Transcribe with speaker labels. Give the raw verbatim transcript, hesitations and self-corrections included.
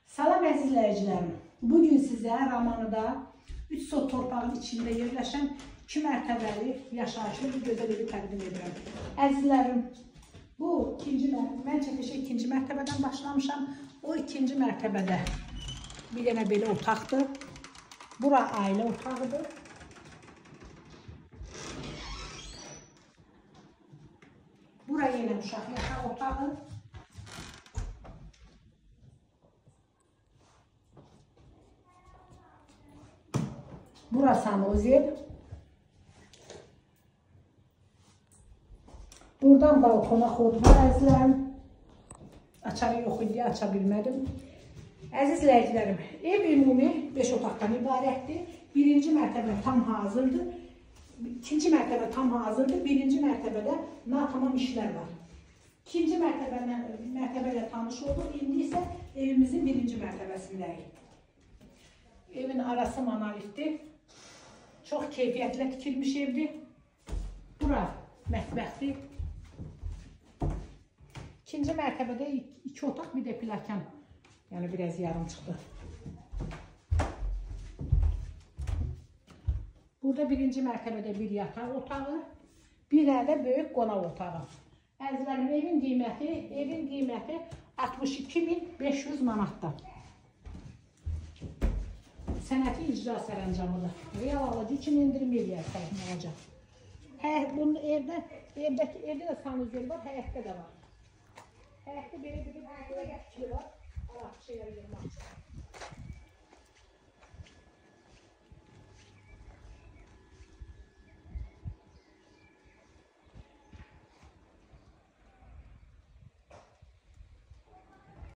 Speaker 1: Salam əziz izləyicilərim. Bugün sizə Ramanıda üç sot torpağın içində yerləşən iki mərtəbəli yaşayışlı bir gözəl evi təqdim edirəm. Əzizlərim, bu ikinci mərtəbə, mən çəkilişə ikinci mərtəbədən başlamışam. O ikinci mərtəbədə bir dənə belə otaqdır. Bura ailə otağıdır. Bura yenə uşaq yataq otağı. Bura sanuzel. Buradan balkona xod var əzizlərim. Açarı yox idi, aça bilmədim. Əziz izləyicilərim, ev ümumi beş otaqdan ibarətdir. Birinci mərtəbə tam hazırdır. İkinci mərtəbə tam hazırdır. Birinci mərtəbədə natamam işlər var. İkinci mərtəbələ tanış olduq. İndi isə evimizin birinci mərtəbəsindəyik. Evin arası monolitdir. Çox keyfiyyətlə tikilmiş evdir. Bura mətbəxdir. İkinci mərtəbədə iki otaq, bir də plakan. Yəni biraz yarım çıxdı. Burada birinci mərtəbədə bir yataq otağı, bir dənə də böyük qonaq otağı. Əzizlərim, evin qiyməti, evin qiyməti altmış iki min beş yüz manatdır. Sənəti icra sərəncamıdır. Real alıcı üçün endirim eləyərsək nə olacaq? Bunun evdə, evdəki evdə də sanuzel var, həyətdə də var. Həyətdə belə bir fikri var, alaq şeylər yırmaq üçün.